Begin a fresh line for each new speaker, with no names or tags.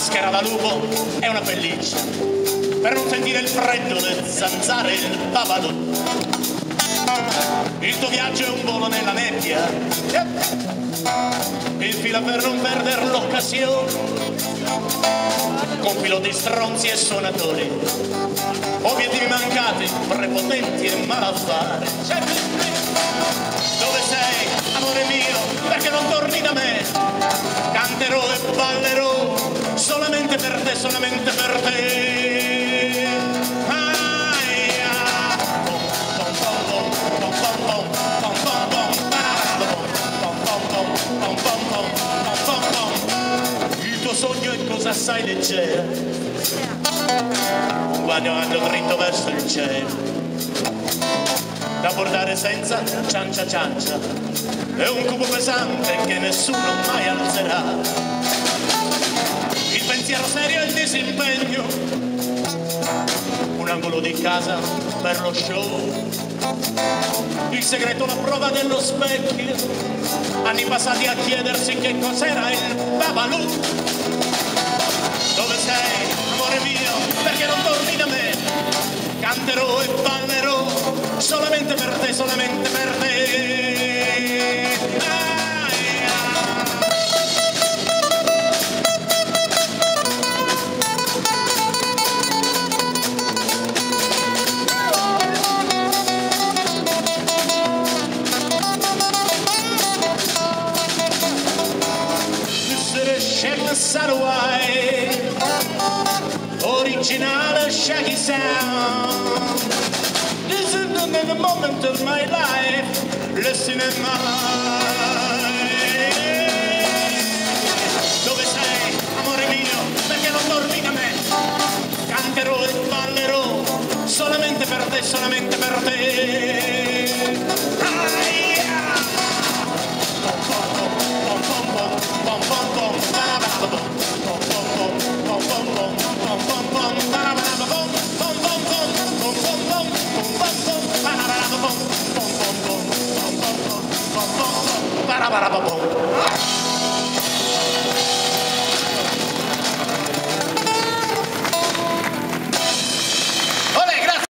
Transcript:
maschera da lupo e una pelliccia per non sentire il freddo, le zanzare e il babalù. Il tuo viaggio è un volo nella nebbia, il fila per non perdere l'occasione, con piloti stronzi e suonatori, obiettivi mancati, prepotenti e malaffare. Dove sei, amore mio, perché non torni da me? Canterò e ballerò solamente per te, solamente per te. Il tuo sogno è cosa assai leggera, un bagno dritto verso il cielo, da bordare senza ciancia ciancia, è un cubo pesante che nessuno mai alzerà. Il pensiero serio e il disimpegno, un angolo di casa per lo show, il segreto la prova dello specchio, anni passati a chiedersi che cos'era il babalù. Dove sei, amore mio, perché non torni da me? Canterò e ballerò solamente per te, solamente per te. Saraway, originale shaggy sound. This is the moment of my life. Listen in my life. Dove sei, amore mio, perché non torni da me? Canterò e ballerò solamente per te, solamente per te. Ba-da-ba-da-ba-boom.